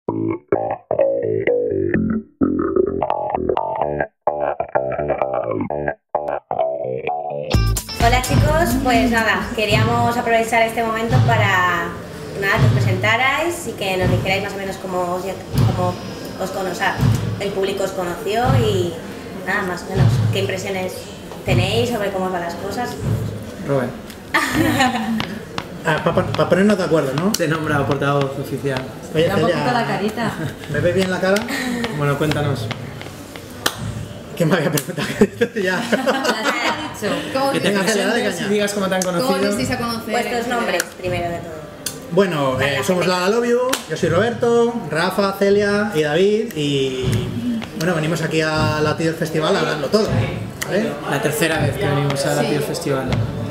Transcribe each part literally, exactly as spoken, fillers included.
Hola chicos, pues nada, queríamos aprovechar este momento para nada, que os presentarais y que nos dijerais más o menos cómo os, cómo os conocéis, el público os conoció y nada, más o menos, qué impresiones tenéis sobre cómo van las cosas. Rubén. Ah, para pa ponernos de acuerdo, ¿no? Te he nombrado portavoz oficial. Oye, Da un Celia, poquito la carita. ¿me ves bien la cara? Bueno, cuéntanos. ¿Qué me había preguntado? ya. ¿La has dicho? ¿Cómo, Que te Venga, Celia, dale presentes y caña. digas cómo te han ¿Cómo conocido. disteis a conocer? Vuestros en nombres, general? primero de todo. Bueno, eh, somos Lala Love You, yo soy Roberto, Rafa, Celia y David y bueno, venimos aquí a Latidos Festival a hablarlo todo, ¿vale? La tercera vez que venimos a Sí. Latidos Festival.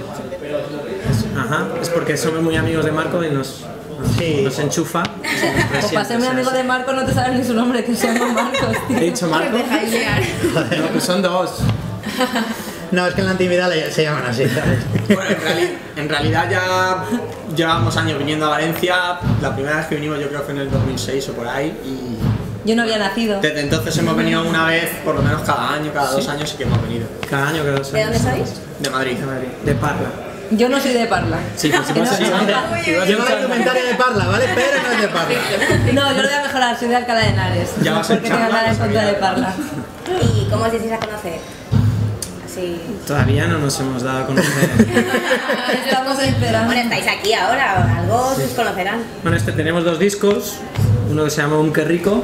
Ajá, es porque somos muy amigos de Marco y nos, nos, Sí. nos enchufa. Pues para ser mi amigo de Marco no te sabes ni su nombre, que se llama Marcos, tío. ¿He dicho Marco? Os dejáis liar. No, pues son dos. No, es que en la intimidad le- se llaman así, ¿sabes? Bueno, en, reali- en realidad ya llevamos años viniendo a Valencia. La primera vez que vinimos yo creo que fue en el dos mil seis o por ahí. Y Yo no había nacido. desde entonces hemos venido una vez, por lo menos cada año, cada dos años sí que hemos venido. Cada año, cada dos ¿De años. dónde sois? De Madrid. De Madrid. De Parla. Yo no soy de Parla. Sí, pues si Que vas no- a echar- si vas a Lleva la echar- indumentaria de Parla, ¿vale? Pero no es de Parla. No, yo lo voy a mejorar, soy de Alcalá de Henares. Ya vas a Porque tengo echarla, cara en vas a contra de mirar. Parla. ¿Y cómo os disteis a conocer? Así... Todavía no nos hemos dado a conocer. Estamos esperando. Bueno, estáis aquí ahora, algo os conocerán. Bueno, este tenemos dos discos. Uno que se llama Un Qué Rico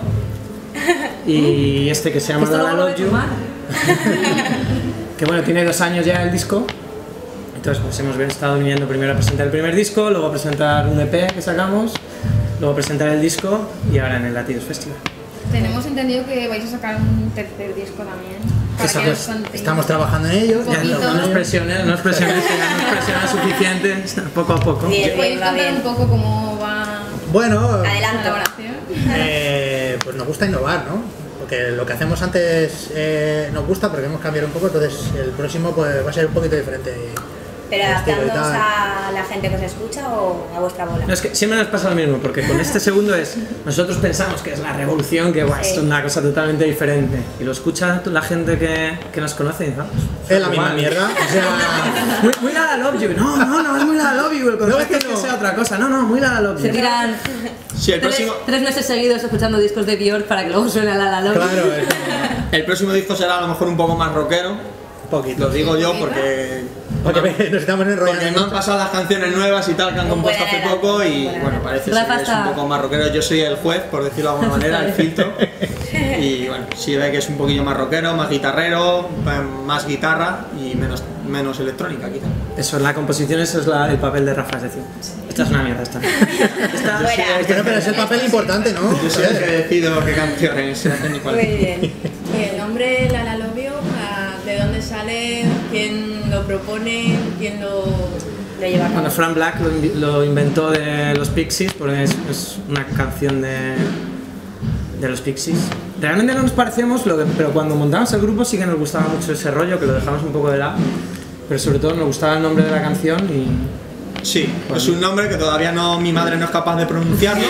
y este que se llama Esto Lala luego lo Love voy a You. fumar. Que bueno, tiene dos años ya el disco. Entonces pues hemos estado viniendo primero a presentar el primer disco, luego a presentar un E P que sacamos, luego a presentar el disco y ahora en el Latidos Festival. Tenemos entendido que vais a sacar un tercer disco también. Para que Estamos, os contéis. estamos trabajando en ello. Un Ya, poquito. no, no nos presiones, no nos presiones, que ya nos presiona suficiente, poco a poco. Bien, ¿Podéis bien, va contar bien. un poco cómo va Bueno, la Adelante. elaboración? eh, pues nos gusta innovar, ¿no? Porque lo que hacemos antes eh, nos gusta, pero queremos cambiar un poco, entonces el próximo pues va a ser un poquito diferente. ¿Pero El estilo y adaptándoos tal. a la gente que os escucha o a vuestra bola? No, es que siempre nos pasa lo mismo, porque con este segundo es, nosotros pensamos que es la revolución, que guau, Sí. esto es una cosa totalmente diferente. Y lo escucha la gente que, que nos conoce y dice, ah, pues, Es la misma igual. mierda. O sea, Muy, muy Lala Love You. No, no, no, es muy Lala Love You. El No, es concepto que es que no. sea otra cosa. No, no, muy Lala Love Se You. tiran Sí, el tres, próximo, tres meses seguidos escuchando discos de Björk para que luego suene la la la. claro, es como el próximo disco será a lo mejor un poco más rockero. un poquito. Lo digo yo porque, Porque nos estamos porque me enrollando. han pasado las canciones nuevas y tal que han Un compuesto buen hace adelanto, poco un y buen bueno, parece La ser que es un pasta. poco más rockero. Yo soy el juez, por decirlo de alguna manera, el filtro. Y bueno, sí ve que es un poquillo más rockero, más guitarrero, más guitarra y menos, menos electrónica quizá. Eso, en la composición, eso es la- el papel de Rafa, es decir, esta es una mierda, esta. Esta- Fuera. Bueno, pero es el papel importante, ¿no? Yo soy el que decido qué canciones se hacen y Muy cuáles. bien. Y el nombre Lala Love You, ah, ¿de dónde sale? ¿Quién lo propone? ¿Quién lo...? Lo lleva a Bueno, cabo. Frank Black lo, invi- lo inventó de los Pixies, porque es, es una canción de, de los Pixies. Realmente no nos parecemos, lo que- pero cuando montamos el grupo sí que nos gustaba mucho ese rollo, que lo dejamos un poco de lado. Pero sobre todo nos gustaba el nombre de la canción y... Sí, es un nombre que todavía no mi madre no es capaz de pronunciarlo,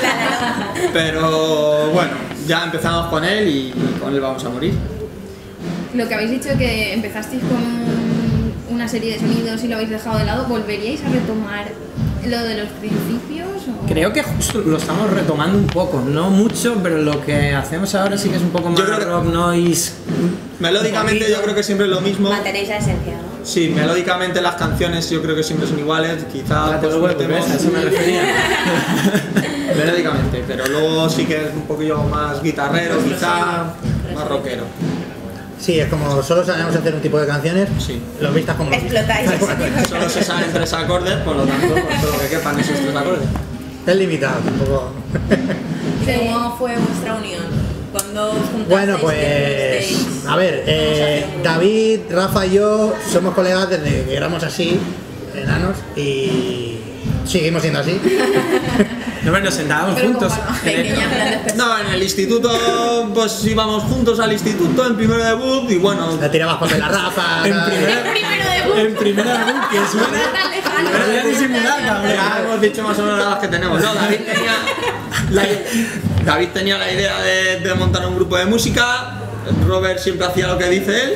pero bueno, ya empezamos con él y, y con él vamos a morir. Lo que habéis dicho que empezasteis con una serie de sonidos y lo habéis dejado de lado, ¿volveríais a retomar lo de los principios? O... Creo que justo lo estamos retomando un poco, no mucho, pero lo que hacemos ahora sí que es un poco más Yo creo que- rock noise. Melódicamente yo creo que siempre es lo mismo. Mantenéis la esencia, ¿no? Sí, melódicamente las canciones yo creo que siempre son iguales, quizá Cállate pues los huevos, metemos- ¿ves? A eso me refería. melódicamente, pero luego sí que es un poquillo más guitarrero, quizá más rockero. Sí, es como solo sabemos hacer un tipo de canciones, Sí. lo vistas como lo vistas. Explotáis. Solo se saben tres acordes, por lo tanto, pues todo lo que quepan esos tres acordes. Es limitado, tampoco. ¿Cómo fue vuestra unión? ¿Cuándo os juntasteis? Bueno, ¿Qué pues. hicisteis? A ver, eh, David, Rafa y yo somos colegas desde que éramos así, enanos, y seguimos siendo así. No, bueno, nos sentábamos Pero juntos. con en el- Pequeñas grandes personas. No, en el instituto, pues íbamos juntos al instituto en primero de book y bueno, Le tirabas papel a Rafa. En tal. primera, Primero de book. en primera book, que suena. Tan lejano. Pero voy a disimular, cabrón. ya hemos dicho más o menos las que tenemos. No, David tenía, La- David tenía la idea de, de montar un grupo de música, Robert siempre hacía lo que dice él.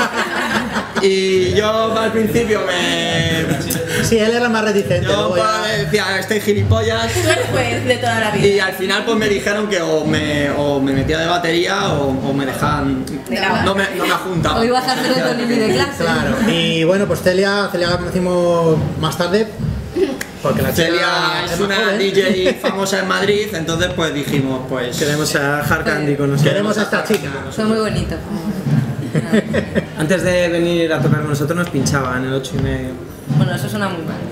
Y yo al principio me... Sí, él era más reticente. Yo luego ya- pues, decía, estoy gilipollas. Tú eres juez de toda la vida. Y al final pues me dijeron que o me, o me metía de batería o, o me dejaban... No me, no me juntaba. O ibas a hacer el Tony de clase. Claro. Y bueno, pues Celia, Celia la conocimos más tarde. Porque la chica Celia es más una joven. D J famosa en Madrid, entonces pues dijimos pues... Queremos a Hard Candy con nosotros. Queremos a esta chica. Fue muy bonito. Antes de venir a tocar con nosotros nos pinchaba en el ocho y medio. Bueno, eso suena muy mal.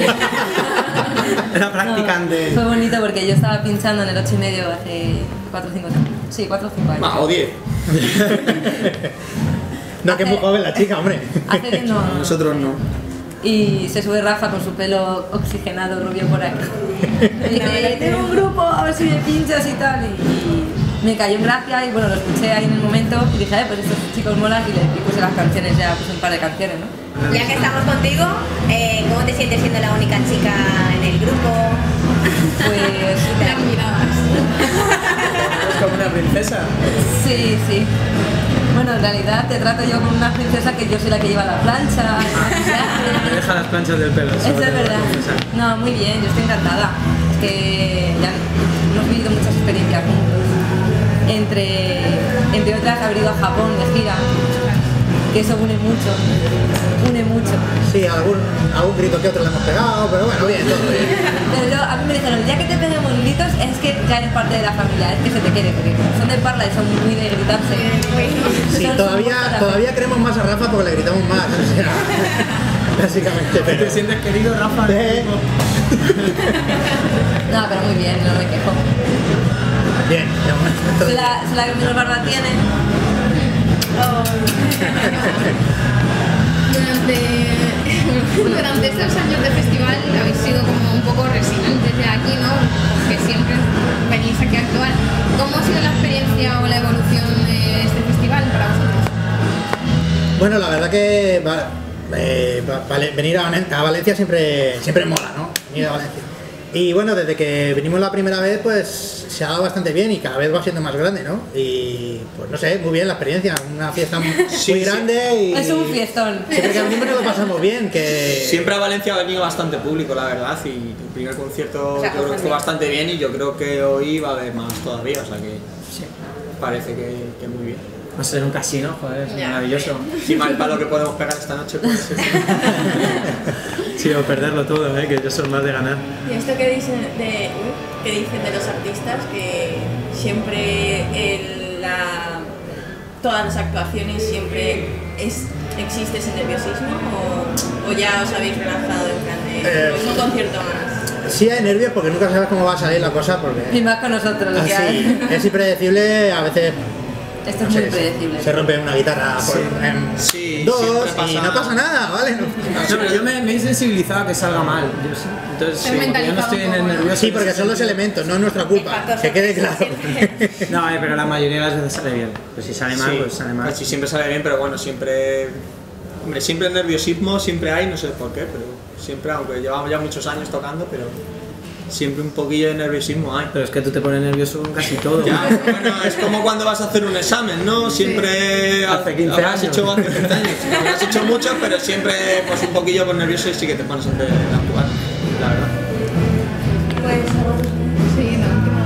Era practicante. No, fue bonito porque yo estaba pinchando en el ocho y medio hace cuatro o cinco años. Sí, cuatro o cinco años. Ah, o diez. No, que es muy joven la chica, hombre. Hace no, no. Nosotros no. Y se sube Rafa con su pelo oxigenado rubio por aquí. Me dice, tengo un grupo, a ver si me pinchas y tal. Y, y me cayó en gracia y bueno, lo escuché ahí en el momento y dije, "Ay, pues estos chicos molan", y le y puse las canciones, ya puse un par de canciones, ¿no? Ya que estamos contigo, eh, ¿cómo te sientes siendo la única chica en el grupo? Pues Las miradas. Es como una princesa. sí, sí. Bueno, en realidad te trato yo como una princesa que yo soy la que lleva la plancha, el maquillaje. Me deja las planchas del pelo. Eso es verdad. No, muy bien, yo estoy encantada. Es que ya hemos vivido muchas experiencias juntos. Entre, entre otras, haber ido a Japón de gira, que eso une mucho, une mucho. Sí, algún, algún grito que otro le hemos pegado, pero bueno, bien, todo bien. Pero luego, a mí me dijeron, ya que te peguemos gritos, es que ya eres parte de la familia, es que se te quiere, porque como son de Parla y son muy de gritarse. Sí, son todavía, súper todavía queremos más a Rafa porque le gritamos más, o sea, básicamente. Pero... ¿Te sientes querido, Rafa? Eh. No, pero muy bien, no me quejo. Bien, de momento. Soy la, soy la que menos barba tiene. Durante, durante estos años de festival habéis sido como un poco residentes de aquí, ¿no? Que siempre venís aquí a actuar. ¿Cómo ha sido la experiencia o la evolución de este festival para vosotros? Bueno, la verdad que va- eh, va- vale, venir a, Valen- a Valencia siempre, siempre mola, ¿no? Venir a Valencia. Y bueno, desde que vinimos la primera vez, pues se ha dado bastante bien y cada vez va siendo más grande, ¿no? Y pues no sé, muy bien la experiencia, una fiesta muy Sí, sí. grande y... Es un fiestón. Siempre que venimos nos lo pasamos bien, que... Siempre a Valencia ha venido bastante público, la verdad, y el primer concierto O sea, yo creo que fue bastante. bastante bien y yo creo que hoy va a haber más todavía, o sea que parece que, que muy bien. Va a ser un casino, joder, es Ya. maravilloso. Encima el palo que podemos pegar esta noche puede ser. Sí, o perderlo todo, ¿eh? Que yo soy más de ganar. Y esto que dicen de, que dicen de los artistas, que siempre el, la, todas las actuaciones siempre es, existe ese nerviosismo o, o ya os habéis relajado en plan de Eh, es un concierto más. Sí hay nervios porque nunca sabes cómo va a salir la cosa, porque... Y más con nosotros, lo que Así, hay. es impredecible, a veces... Esto no es muy sé, predecible. Se rompe una guitarra por, en Sí, dos siempre pasa. y no pasa nada, ¿vale? No pasa nada. No, pero yo me, me he sensibilizado a que salga mal. Yo sí. Entonces, Te sí, porque yo no mentalizado estoy en un el poco, ¿no? nervioso. Sí, porque son los elementos, no es nuestra culpa, Factor que quede sorpresa, claro. siempre. No, eh, pero la mayoría de las veces sale bien. Pues si sale mal, Sí, pues sale mal. casi siempre sale bien, pero bueno, siempre. Hombre, siempre el nerviosismo, siempre hay, no sé por qué, pero siempre, aunque llevamos ya muchos años tocando, pero siempre un poquillo de nerviosismo hay. Pero es que tú te pones nervioso con casi todo. Ya, bueno, es como cuando vas a hacer un examen, ¿no? Siempre Hace quince habrás años. hecho hace quince años, habrás hecho mucho, pero siempre pues un poquillo con nervioso y sí que te pones antes de actuar, la verdad. Pues Sí, la última.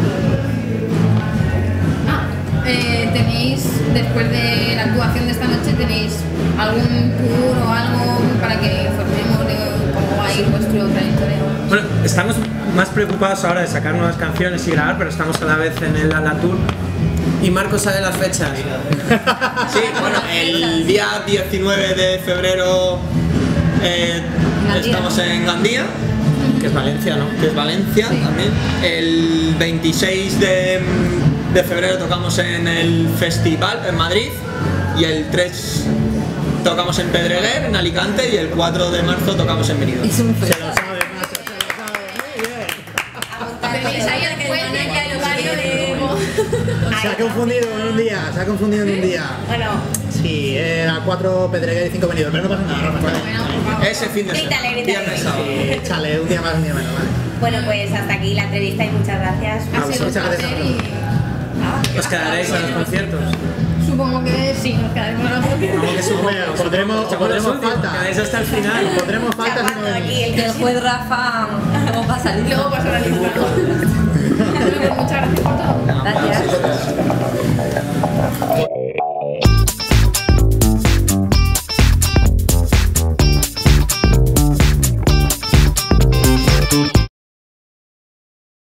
Ah, eh, tenéis, después de la actuación de esta noche, ¿tenéis algún tour o algo para que informemos de cómo va a ir vuestro trayectoria? Bueno, estamos más preocupados ahora de sacar nuevas canciones y grabar, pero estamos a la vez en el La Tour. Y Marco sabe las fechas. Sí, bueno, el día diecinueve de febrero eh, Gandía. estamos en Gandía, Que es Valencia, ¿no? que es Valencia también. El veintiséis de, de febrero tocamos en el Festival en Madrid y el tres tocamos en Pedreguer, en Alicante, y el cuatro de marzo tocamos en Benidorm. Es un Se festival. lo sabe, macho, se lo sabe. Muy bien. Tenéis ahí el jueves y el horario de... Se ha confundido en un día, se ha confundido en un día. bueno, Sí, era cuatro Pedreguer y cinco Benidorm, pero no pasa nada, Rafa. está bien. Bueno, por favor. Ese fin de Grítale, semana, grítale. viernes sábado. Sí, échale, un día más, un día menos, vale. Bueno, pues hasta aquí la entrevista y muchas gracias. Ha sido un muchas gracias. placer y nada, que ¿Os quedaréis a los conciertos? supongo que sí, nos quedaremos a los conciertos. Vamos que suponemos, pondremos, pondremos falta. Quedáis hasta el final. Pondremos falta si no Chapando aquí venís. el Que el juez Rafa luego va a salir. Luego pasará el